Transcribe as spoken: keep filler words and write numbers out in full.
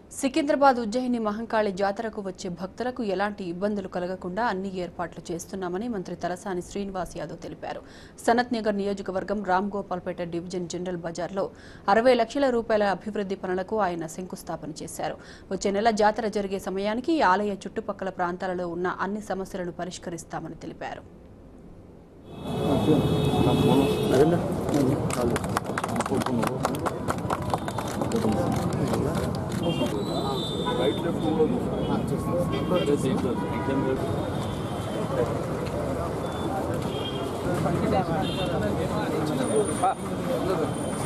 సికింద్రాబాద్ ఉజ్జయిని మహంకాళి జాతరకు వచ్చే భక్తులకు ఎలాంటి ఇబ్బందులు కలగకుండా అన్ని ఏర్పాట్లు చేస్తున్నామని మంత్రి తలసాని శ్రీనివాస్ యాదవ్ తెలిపారు. సనత్ నగర్ నియోజకవర్గం రామ్ గోపాల్పేట డివిజన్ జనరల్ బజార్లో అరవై లక్షల రూపాయల అభివృద్ధి పనులకు ఆయన శంకుస్థాపన చేశారు. వచ్చే నెల జాతర జరిగే సమయానికి ఆలయ చుట్టుపక్కల ప్రాంతాలలో ఉన్న అన్ని సమస్యలను పరిష్కరిస్తామని తెలిపారు. Right left exam